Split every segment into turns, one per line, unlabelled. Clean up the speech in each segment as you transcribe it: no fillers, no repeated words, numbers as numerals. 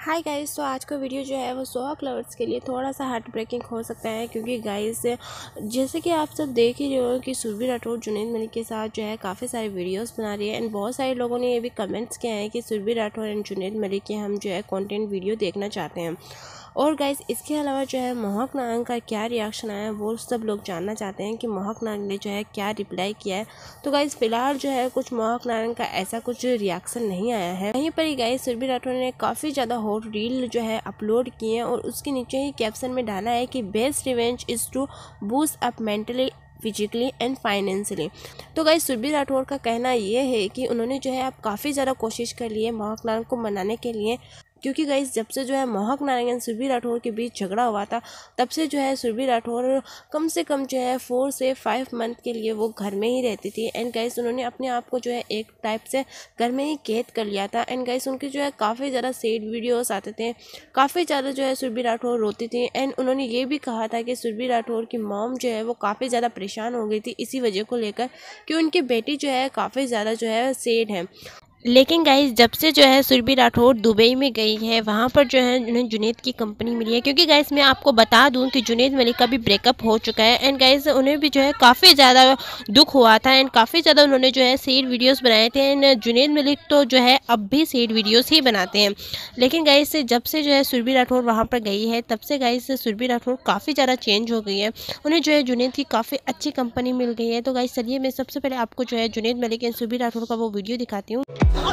Hi guys. तो आज का वीडियो जो है वो सोहाग लवर्स के लिए थोड़ा सा हार्ट ब्रेकिंग हो सकता है, क्योंकि गाइस जैसे कि आप सब देख ही रहे हो कि सुरभि राठौर जुनैद मलिक के साथ जो है काफ़ी सारे वीडियोस बना रही है। एंड बहुत सारे लोगों ने ये भी कमेंट्स किया है कि सुरभि राठौर एंड जुनैद मलिक के हम जो है कंटेंट वीडियो देखना चाहते हैं। और गाइस इसके अलावा जो है महक नारंग का क्या रिएक्शन आया है वो सब लोग जानना चाहते हैं कि महक नारंग ने जो है क्या रिप्लाई किया है। तो गाइस फिलहाल जो है कुछ महक नारंग का ऐसा कुछ रिएक्शन नहीं आया है। वहीं पर ही गाइस सुरभि राठौर ने काफ़ी ज़्यादा हॉट रील जो है अपलोड किए हैं और उसके नीचे ही कैप्शन में डाला है कि best revenge is to boost up mentally, physically and financially. तो गाइस सुरभि राठौर का कहना ये है कि उन्होंने जो है अब काफ़ी ज़्यादा कोशिश कर ली है महक नारंग को मनाने के लिए, क्योंकि गाइस जब से जो है महक नारंग एंड सुरभि राठौर के बीच झगड़ा हुआ था तब से जो है सुरभि राठौर कम से कम जो है 4 से 5 मंथ के लिए वो घर में ही रहती थी। एंड गाइस उन्होंने अपने आप को जो है एक टाइप से घर में ही कैद कर लिया था। एंड गाइस उनके जो है काफ़ी ज़्यादा सैड वीडियोस आते थे, काफ़ी ज़्यादा जो है सुरभि राठौर रोती थी। एंड उन्होंने ये भी कहा था कि सुरभि राठौर की मॉम जो है वो काफ़ी ज़्यादा परेशान हो गई थी इसी वजह को लेकर कि उनकी बेटी जो है काफ़ी ज़्यादा जो है सैड है। लेकिन गाइस जब से जो है सुरभि राठौर दुबई में गई है वहाँ पर जो है उन्हें जुनैद की कंपनी मिली है, क्योंकि गाइस मैं आपको बता दूं कि जुनैद मलिक का भी ब्रेकअप हो चुका है। एंड गाइस उन्हें भी जो है काफ़ी ज़्यादा दुख हुआ था एंड काफ़ी ज़्यादा उन्होंने जो है सैड वीडियोस बनाए थे। एंड जुनैद मलिक तो जो है अब भी सैड वीडियोस ही बनाते हैं। लेकिन गाइस जब से जो है सुरभि राठौर वहाँ पर गई है तब से गाइस सुरभि राठौर काफ़ी ज़्यादा चेंज हो गई है। उन्हें जो है जुनैद की काफ़ी अच्छी कंपनी मिल गई है। तो गाइस चलिए मैं सबसे पहले आपको जो है जुनैद मलिक एंड सुरभि राठौर का वो वीडियो दिखाती हूँ।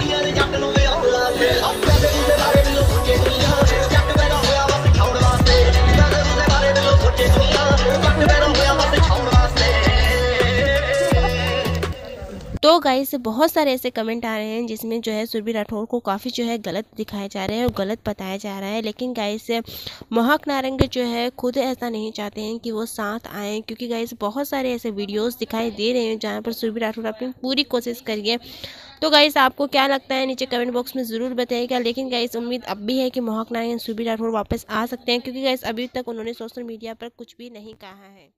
तो गाइस बहुत सारे ऐसे कमेंट आ रहे हैं जिसमें जो है सुरभि राठौर को काफ़ी जो है गलत दिखाए जा रहे हैं और गलत बताया जा रहा है। लेकिन गाइस महक नारंग जो है खुद ऐसा नहीं चाहते हैं कि वो साथ आएँ, क्योंकि गाइस बहुत सारे ऐसे वीडियोस दिखाई दे रहे हैं जहाँ पर सुरभि राठौर अपनी पूरी कोशिश करिए। तो गाइस आपको क्या लगता है नीचे कमेंट बॉक्स में ज़रूर बताइएगा। लेकिन गाइस उम्मीद अब भी है कि महक नारंग सुरभि राठौर वापस आ सकते हैं, क्योंकि गाइस अभी तक उन्होंने सोशल मीडिया पर कुछ भी नहीं कहा है।